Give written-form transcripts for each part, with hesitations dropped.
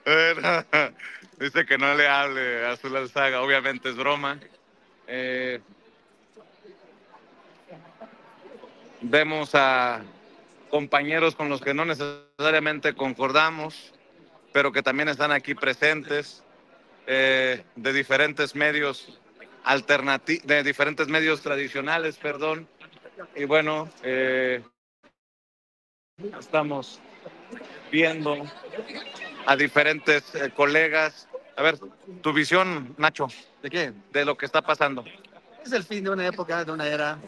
Bueno, dice que no le hable a Azul Alzaga, obviamente es broma. Eh, Vemos a compañeros con los que no necesariamente concordamos, pero que también están aquí presentes, de diferentes medios de diferentes medios tradicionales, perdón. Y bueno, estamos viendo a diferentes colegas. A ver, tu visión, Nacho, ¿De qué? de lo que está pasando. Es el fin de una época, de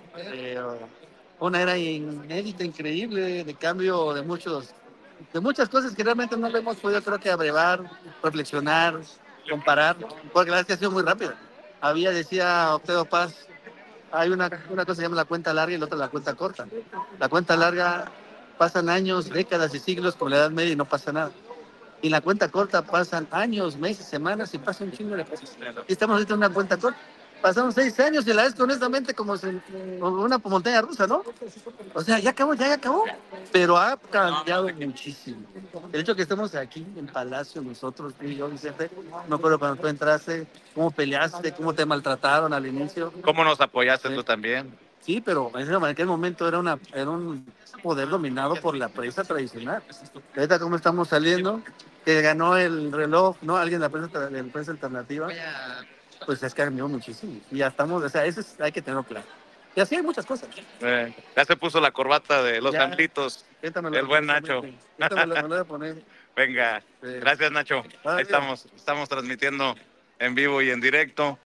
una era inédita, increíble, de cambio de muchas cosas que realmente no lo hemos podido, creo que abrevar, reflexionar, comparar, porque la verdad es que ha sido muy rápido. Decía Octavio Paz, hay una cosa que se llama la cuenta larga y la otra la cuenta corta. La cuenta larga pasan años, décadas y siglos con la Edad Media y no pasa nada. Y en la cuenta corta pasan años, meses, semanas y pasa un chingo de cosas. Y estamos ahorita en una cuenta corta. Pasamos 6 años y la vez honestamente como una montaña rusa, ¿no? O sea, ya acabó, ya acabó. Pero ha cambiado muchísimo. El hecho que estemos aquí en Palacio, nosotros, tú y yo, Vicente, no acuerdo cuando tú entraste, cómo peleaste, cómo te maltrataron al inicio. ¿Cómo nos apoyaste Sí, tú también? sí, pero en aquel momento era un poder dominado por la prensa tradicional. Ahorita cómo estamos saliendo, que ganó el reloj, ¿no? Alguien de la prensa alternativa, pues es que cambió muchísimo. Y ya estamos, o sea, hay que tenerlo claro. Y así hay muchas cosas. Ya se puso la corbata de los Ya, anglitos, ahorita el buen Nacho. me lo voy a poner. Venga, Eh, gracias Nacho. Ahí Todavía. estamos transmitiendo en vivo y en directo.